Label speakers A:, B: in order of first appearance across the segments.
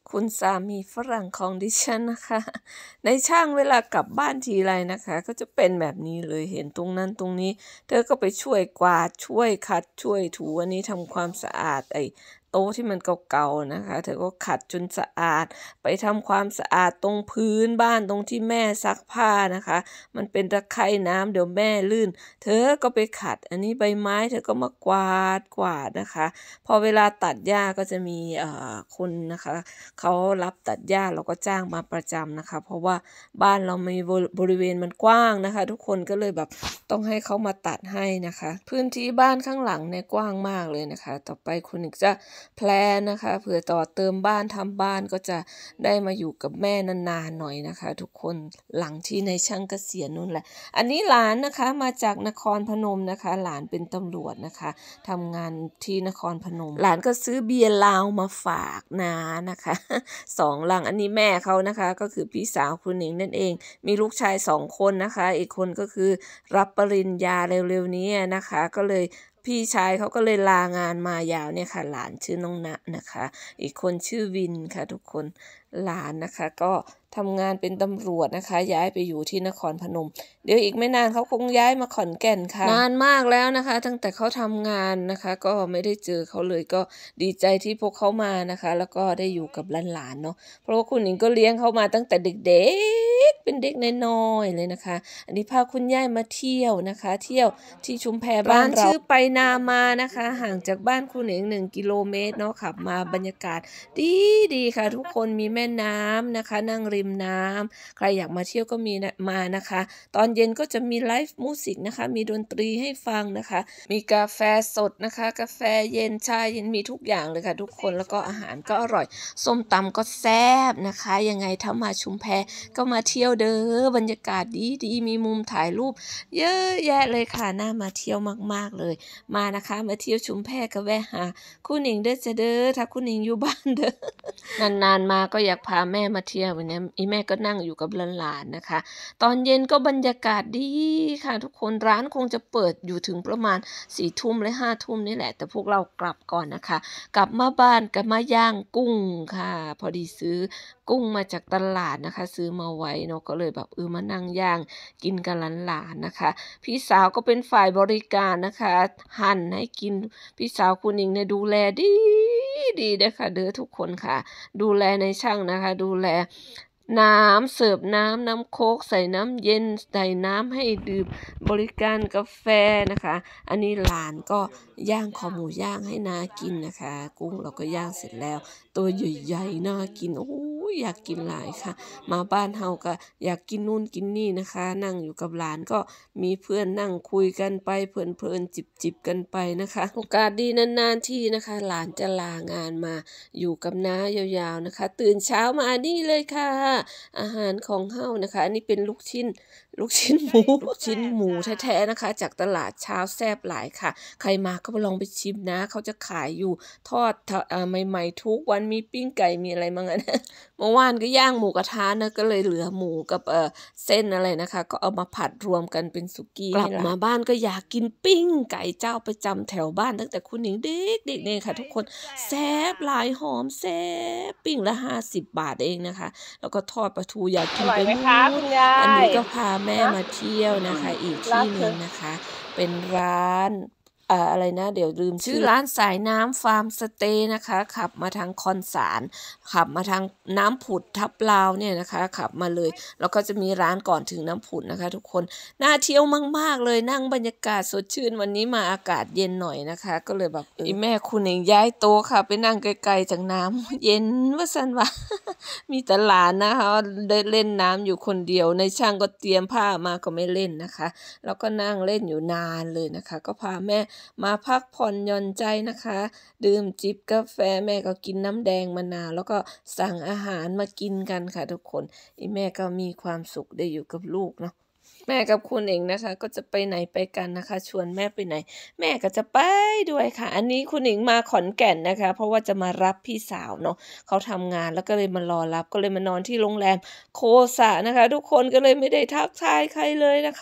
A: คุณสามีฝรั่งของดิฉันนะคะในช่างเวลากลับบ้านทีไรนะคะก็จะเป็นแบบนี้เลยเห็นตรงนั้นตรงนี้เธอก็ไปช่วยกวาดช่วยขัดช่วยถูอันนี้ทำความสะอาดโต๊ะที่มันเก่าๆนะคะเธอก็ขัดจนสะอาดไปทำความสะอาดตรงพื้นบ้านตรงที่แม่ซักผ้านะคะมันเป็นตะไคร่น้ำเดี๋ยวแม่ลื่นเธอก็ไปขัดอันนี้ใบไม้เธอก็มากวาดนะคะพอเวลาตัดหญ้าก็จะมีคนนะคะเขารับตัดหญ้าเราก็จ้างมาประจำนะคะเพราะว่าบ้านเรามีบริเวณมันกว้างนะคะทุกคนก็เลยแบบต้องให้เขามาตัดให้นะคะพื้นที่บ้านข้างหลังเนี่ยกว้างมากเลยนะคะต่อไปคุณอีกจะแพลนนะคะเผื่อต่อเติมบ้านทำบ้านก็จะได้มาอยู่กับแม่นานๆหน่อยนะคะทุกคนหลังที่ในช่างเกษียณนู่นแหละอันนี้หลานนะคะมาจากนครพนมนะคะหลานเป็นตำรวจนะคะทำงานที่นครพนมหลานก็ซื้อเบียร์ลาวมาฝากนะคะ2 ลังอันนี้แม่เขานะคะก็คือพี่สาวคุณหนิงนั่นเองมีลูกชาย2 คนนะคะอีกคนก็คือรับปริญญาเร็วๆนี้นะคะก็เลยพี่ชายเขาก็เลยลางานมายาวเนี่ยค่ะหลานชื่อน้องณนะคะอีกคนชื่อวินค่ะทุกคนหลานนะคะก็ทำงานเป็นตำรวจนะคะย้ายไปอยู่ที่นครพนมเดี๋ยวอีกไม่นานเขาคงย้ายมาขอนแก่นค่ะนานมากแล้วนะคะตั้งแต่เขาทำงานนะคะก็ไม่ได้เจอเขาเลยก็ดีใจที่พวกเขามานะคะแล้วก็ได้อยู่กับหลานๆเนาะเพราะว่าคุณหญิงก็เลี้ยงเขามาตั้งแต่เด็กๆเป็นเด็กน้อยๆเลยนะคะอันนี้พาคุณย่ามาเที่ยวนะคะเที่ยวที่ชุมแพบ้านเราชื่อไปนามานะคะห่างจากบ้านคุณหญิง1 กิโลเมตรเนาะขับมาบรรยากาศดีค่ะทุกคนมีแม่น้ำนะคะนั่งริมน้ำใครอยากมาเที่ยวก็มีมานะคะตอนเย็นก็จะมีไลฟ์มิวสิกนะคะมีดนตรีให้ฟังนะคะมีกาแฟสดนะคะกาแฟเย็นชาเย็นมีทุกอย่างเลยค่ะทุกคนแล้วก็อาหารก็อร่อยส้มตำก็แซ่บนะคะยังไงถ้ามาชุมแพก็มาเที่ยวเด้อบรรยากาศดีมีมุมถ่ายรูปเยอะแยะเลยค่ะน่ามาเที่ยวมากๆเลยมานะคะมาเที่ยวชุมแพก็แวะหาคุณหนิงเด้อจะเด้อถ้าคุณหนิงอยู่บ้านเด้อนานๆมาก็อยากพาแม่มาเที่ยววันนี้อีแม่ก็นั่งอยู่กับหลานๆนะคะตอนเย็นก็บรรยากาศดีค่ะทุกคนร้านคงจะเปิดอยู่ถึงประมาณ4 ทุ่มหรือ5 ทุ่มนี่แหละแต่พวกเรากลับก่อนนะคะกลับมาบ้านก็มาย่างกุ้งค่ะพอดีซื้อกุ้งมาจากตลาดนะคะซื้อมาไว้เนาะก็เลยแบบมานั่งย่างกินกับหลานๆนะคะพี่สาวก็เป็นฝ่ายบริการนะคะหั่นให้กินพี่สาวคุณหญิงเนี่ยดูแลดีนะคะเด้อทุกคนค่ะดูแลในช่างนะคะดูแลน้ำเสิร์ฟน้ำโค้กใส่น้ำเย็นใส่น้ำให้ดื่มบริการกาแฟนะคะอันนี้หลานก็ย่างคอหมูย่างให้นากินนะคะกุ้งเราก็ย่างเสร็จแล้วตัวใหญ่ๆน่ากินโอ้ยอยากกินหลายค่ะมาบ้านเฮาก็อยากกินนู่นกินนี่นะคะนั่งอยู่กับหลานก็มีเพื่อนนั่งคุยกันไปเพลินจิบกันไปนะคะโอกาสดีนานๆที่นะคะหลานจะลางานมาอยู่กับน้ายาวๆนะคะตื่นเช้ามานี่เลยค่ะอาหารของเฮานะคะอันนี้เป็นลูกชิ้นหมูแท้ๆนะคะจากตลาดเช้าแซ่บหลายค่ะใครมาก็ลองไปชิมนะเขาจะขายอยู่ทอดใหม่ๆทุกวันมีปิ้งไก่มีอะไรบ้างนะเมื่อวานก็ย่างหมูกระทะนะก็เลยเหลือหมูกับเส้นอะไรนะคะก็เอามาผัดรวมกันเป็นสุกี้กลับมาบ้านก็อยากกินปิ้งไก่เจ้าประจำแถวบ้านตั้งแต่คุณหญิงเด็กๆเนี่ยค่ะทุกคนแซ่บหลายหอมแซ่บปิ้งละ50 บาทเองนะคะแล้วก็ทอดปลาทูอยากกินไปนู่นอันนี้ก็พาแม่มาเที่ยวนะคะอีกที่หนึ่งนะคะเป็นร้านอะไรนะเดี๋ยวลืมชื่อร้านสายน้ำฟาร์มสเตย์นะคะขับมาทางคอนสารขับมาทางน้ำผุดทับลาวเนี่ยนะคะขับมาเลยแล้วก็จะมีร้านก่อนถึงน้ำผุดนะคะทุกคนน่าเที่ยวมากๆเลยนั่งบรรยากาศสดชื่นวันนี้มาอากาศเย็นหน่อยนะคะก็เลยแบบแม่คุณเองย้ายโต๊ะค่ะไปนั่งไกลๆจากน้ำเย็นว่าสันวะ มีแต่หลานนะคะได้เล่นน้ำอยู่คนเดียวในช่างก็เตรียมผ้ามาก็ไม่เล่นนะคะแล้วก็นั่งเล่นอยู่นานเลยนะคะก็พาแม่มาพักผ่อนหย่อนใจนะคะดื่มจิบกาแฟแม่ก็กินน้ำแดงมะนาวแล้วก็สั่งอาหารมากินกันค่ะทุกคนแม่ก็มีความสุขได้อยู่กับลูกเนาะแม่กับคุณเองนะคะก็จะไปไหนไปกันนะคะชวนแม่ไปไหนแม่ก็จะไปด้วยค่ะอันนี้คุณหญิงมาขอนแก่นนะคะเพราะว่าจะมารับพี่สาวเนาะเขาทำงานแล้วก็เลยมารอรับก็เลยมานอนที่โรงแรมโคสะนะคะทุกคนก็เลยไม่ได้ทักทายใครเลยนะคะ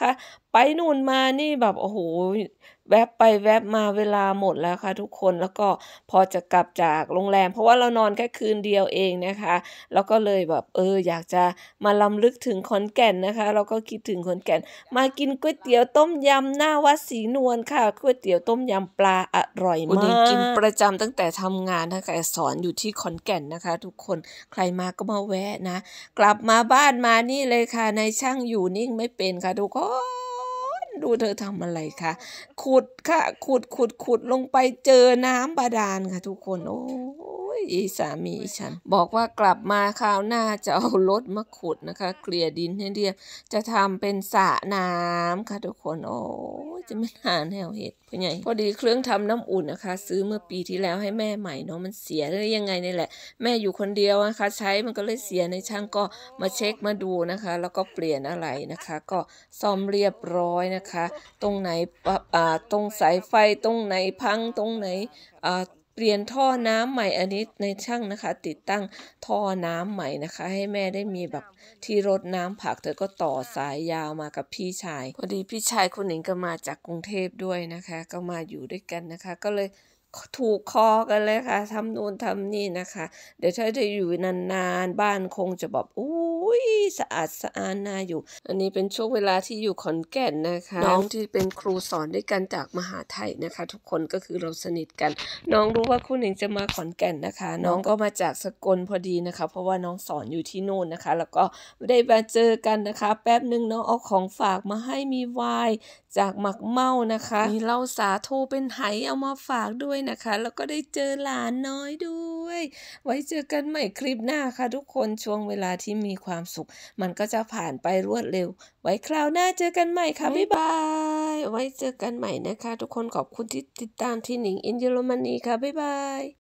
A: ไปนู่นมานี่แบบโอ้โฮแวบไปแวบมาเวลาหมดแล้วค่ะทุกคนแล้วก็พอจะกลับจากโรงแรมเพราะว่าเรานอนแค่คืนเดียวเองนะคะแล้วก็เลยแบบอยากจะมารำลึกถึงขอนแก่นนะคะเราก็คิดถึงขอนแก่นมากินก๋วยเตี๋ยวต้มยำหน้าวัดศรีนวลค่ะก๋วยเตี๋ยวต้มยำปลาอร่อยมากกินประจำตั้งแต่ทำงานตั้งแต่สอนอยู่ที่ขอนแก่นนะคะทุกคนใครมาก็มาแวะนะกลับมาบ้านมานี่เลยค่ะนายช่างอยู่นิ่งไม่เป็นค่ะทุกคนดูเธอทำอะไรคะขุดค่ะขุดลงไปเจอน้ำบาดาลค่ะทุกคนโอ้ยสามีฉันบอกว่ากลับมาคราวหน้าจะเอารถมาขุดนะคะเกลี่ยดินให้เรียบจะทำเป็นสระน้ำค่ะทุกคนโอ้ยจะไม่หาแนวเหตุเป็นไงพอดีเครื่องทำน้ำอุ่นนะคะซื้อเมื่อปีที่แล้วให้แม่ใหม่เนาะมันเสียหรือยังไงนี่แหละแม่อยู่คนเดียวนะคะใช้มันก็เลยเสียในช่างก็มาเช็คมาดูนะคะแล้วก็เปลี่ยนอะไรนะคะก็ซ่อมเรียบร้อยนะคะตรงไหนตรงสายไฟตรงไหนพังตรงไหนเปลี่ยนท่อน้ำใหม่อันนี้ในช่างนะคะติดตั้งท่อน้ำใหม่นะคะให้แม่ได้มีแบบที่รดน้ำผักเธอก็ต่อสายยาวมากับพี่ชายพอดีพี่ชายคนหนึ่งก็มาจากกรุงเทพด้วยนะคะก็มาอยู่ด้วยกันนะคะก็เลยถูกคอกันเลยค่ะทำนู่นทำนี่นะคะเดี๋ยวถ้าจะอยู่นานๆบ้านคงจะแบบอุ้ยสะอาดสะอาดน่าอยู่อันนี้เป็นช่วงเวลาที่อยู่ขอนแก่นนะคะน้องที่เป็นครูสอนด้วยกันจากมหาไทยนะคะทุกคนก็คือเราสนิทกันน้องรู้ว่าคุณหนิงจะมาขอนแก่นนะคะน้องก็มาจากสกลพอดีนะคะเพราะว่าน้องสอนอยู่ที่โน่นนะคะแล้วก็ได้มาเจอกันนะคะแป๊บหนึ่งน้องเอาของฝากมาให้มีไวน์จากหมักเมานะคะมีเหล้าสาโทเป็นไหเอามาฝากด้วยนะคะแล้วก็ได้เจอหลานน้อยด้วยไว้เจอกันใหม่คลิปหน้าค่ะทุกคนช่วงเวลาที่มีความสุขมันก็จะผ่านไปรวดเร็วไว้คราวหน้าเจอกันใหม่ค่ะบ๊ายบายไว้เจอกันใหม่นะคะทุกคนขอบคุณที่ติดตามที่หนิงอินเยอรมนีค่ะบ๊ายบาย